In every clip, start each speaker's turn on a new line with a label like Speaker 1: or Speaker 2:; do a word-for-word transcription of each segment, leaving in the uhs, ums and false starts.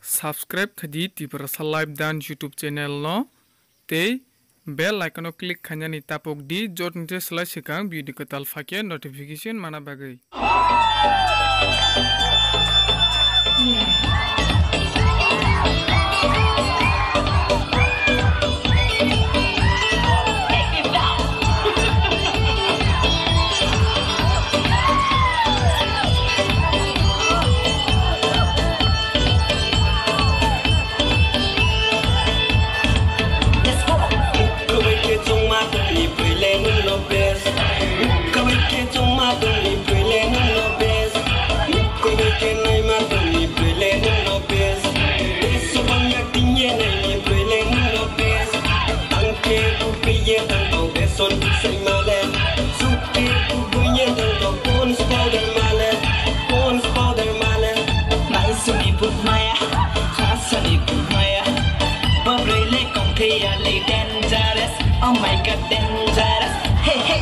Speaker 1: subscribe khadi tiprasa live dan YouTube channel no te bell icon o click khanyani tapok di jotnte sela sikang video katal fakya notification mana bagai.
Speaker 2: Oh my God, dangerous. Hey, hey.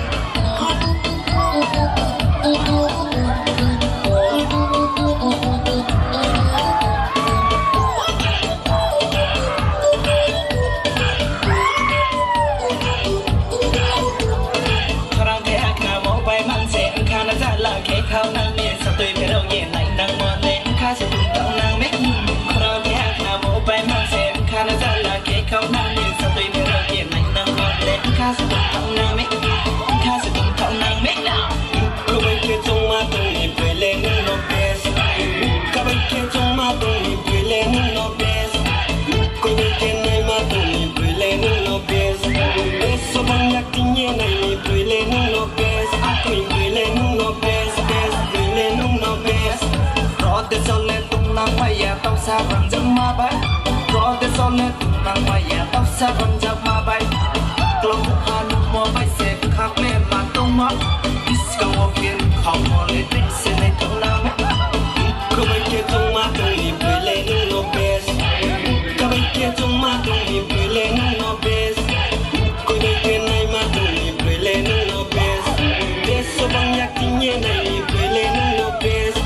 Speaker 2: Thằng thế hạt nào mẫu bay mang xe ăn khá nó ra là cái khao năng miệng sao tôi phải đâu nhẹ này năng mòn lên khá sẽ cùng tao năng mét. Thằng thế hạt nào mẫu bay mang xe ăn khá nó ra là cái khao năng miệng sao tôi phải đâu nhẹ này năng khá sẽ cùng thằng nàng mét, khá sẽ cùng thằng nàng mét nào. Cô bây kia trong má tôi nhìn cười lên nó best. Cô bây kia trong má tôi nhìn cười lên nó best. Cô bây kia này má tôi nhìn cười lên nó best. Best số bằng nhạc kinh nhiên này nhìn cười lên nó best. Cô nhìn cười lên nó best, best cười lên nó best. Rõ tên sao lên tung nàng bay à tóc xa bằng giấc ma bay. Rõ tên sao lên tung nàng bay à tóc xa bằng giấc ma bay. Kalau hanu mau bay xe khác mẹ mà tung mất, disco walking không có lấy tích xe này thằng nào mẹ. Cô bên kia trong má tôi nhìn cười lên nó best. Cô bên kia trong má tôi nhìn cười lên nó best. Cô bên kia này má tôi nhìn cười lên nó best. Best số bằng nhạc kinh nhiên này nhìn cười lên nó best.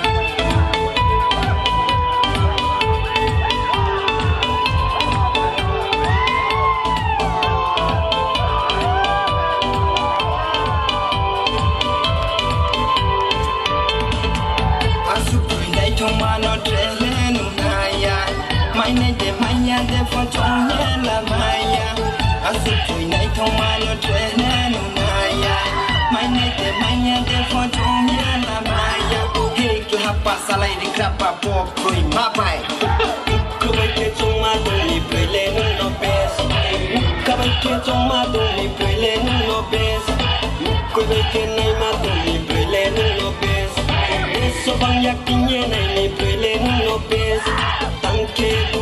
Speaker 2: Trong mà nó trẻ lên naya, mai này để mai nhà để phong trong nhé là maya. Anh giúp tôi này trong mà nó trẻ lên naya, mai này để mai nhà để phong trong nhé là maya. Hey, cứ hấp ba sa lại đi grab ba bo cười má bay. Cứ bây kia trong mà tôi đi cười lên nó best. Cứ bây kia trong mà tôi đi cười lên nó best. Cứ bây kia này mà tôi đi cười lên nó best. Số bằng nhạc kinh nhiên này nhìn cười lên nó best. Tăng kia